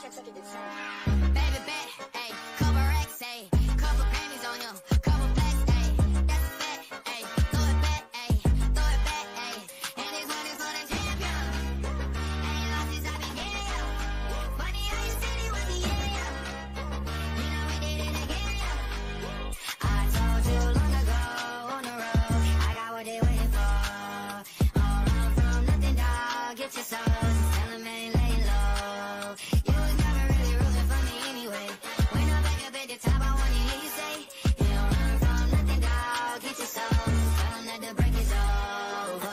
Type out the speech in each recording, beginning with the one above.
Checks like it did so. Baby bet, ayy, couple racks, ayy, couple Grammys on you, couple plaques, ayy, that's a fact, ayy, throw it back, ayy, and this one is for the champion. Ain't lost since I began. Funny how you said it was the yeah. You know we did it again. I told you long ago on the road, I got what they waiting for. All run from nothing, dog. Get your soul, tell them ain't laying low. You was never really rooting for me anyway. When I'm back up at the top, I wanna hear you say, you don't run from nothing, dog. Get your soul, tell them that the break is over.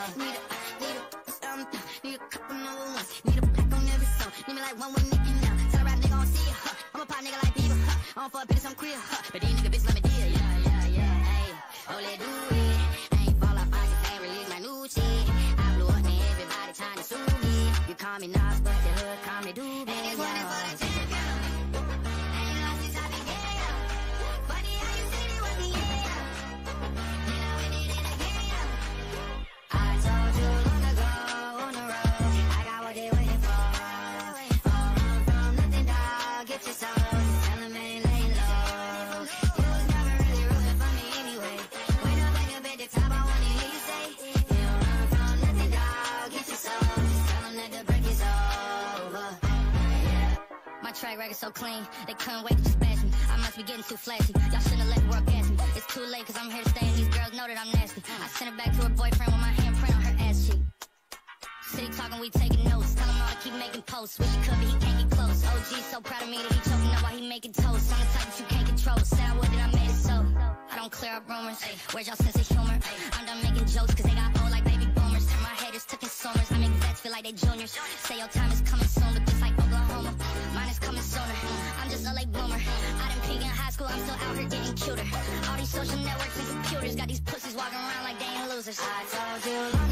Need a couple number ones. Need a black on every song. Need me like one with Nicki now. Tell a rap nigga on see ya, I'm a pop nigga like Bieber, I'm for a bitch, I'm queer, but these nigga bitch let me deal, yeah, ayy. Oh, let's do it. I ain't fall off, I just ain't release my new shit. I blew up and everybody trying to sue me. You call me Nas, but the hood call me Doobie. And this one is for the champion. Ain't lost since I began. Funny how you said it was the yeah. You know we did it again. I told you long ago on the road, I got what they waiting for. All run from nothing, dog. Get your soul, tell them ain't laying low. You was never really rooting for me anyway. When I'm back up at the top, I wanna hear you say, you don't run from nothing, dog. Get your soul, tell them that the break is over. Yeah. My track record so clean, they couldn't wait to just bash me. I must be getting too flashy. Y'all shouldn't let the world gas me. It's too late, cause I'm here to stay, and these girls know that I'm nasty. I sent it back to her boyfriend with my handprint on her ass cheek. City talking, we taking notes. Tell him all to keep making posts. Wish he could, but he can't get close. OG so proud of me that he choking up while he making toast. I'm the type that you can't control. Said I would, that I made it so. I don't clear up rumors. Where's y'all sense of humor? I'm done making jokes, cause they got old like baby boomers. Turn my haters to consumers. I make vets feel like they juniors. Say your time is coming soon, but just like Oklahoma, mine is coming sooner. I'm just a late bloomer. I done peak in high school, I'm still out here getting cuter. All these social networks and computers got these pussies walking around like they ain't losers. I told you